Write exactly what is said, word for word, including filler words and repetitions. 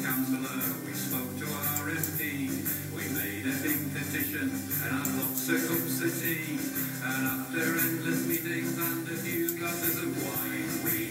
councillor, we spoke to our M P. We made a big petition and had lots of cups of tea. And after endless meetings and a few glasses of wine, we